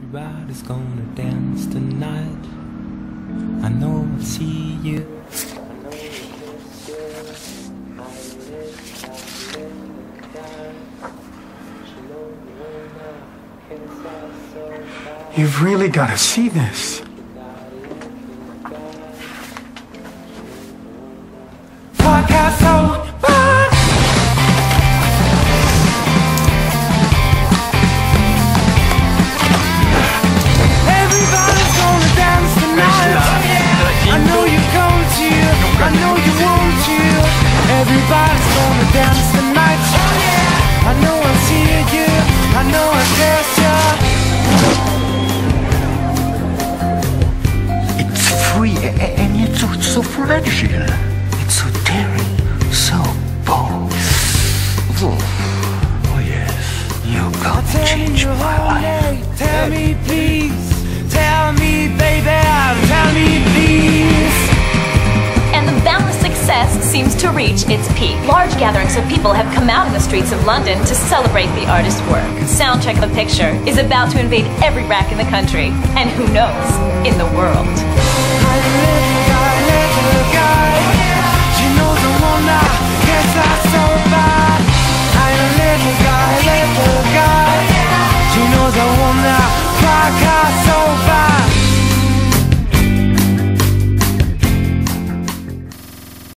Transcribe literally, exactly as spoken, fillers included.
Everybody's gonna dance tonight. I know I'll see you. You've really got to see this. Podcast so fun. Everybody's gonna dance tonight. I know you're going to. I know you want to. Everybody's gonna dance tonight. I know I see you. I know I guess you. It's free, and it's so, so fragile. It's so daring, so bold. Oh yes, you're gonna change my life. Tell me please, tell me baby, tell me please. And the boundless success seems to reach its peak. Large gatherings of people have come out in the streets of London to celebrate the artist's work. Soundcheck the Picture is about to invade every rack in the country, and who knows, in the world.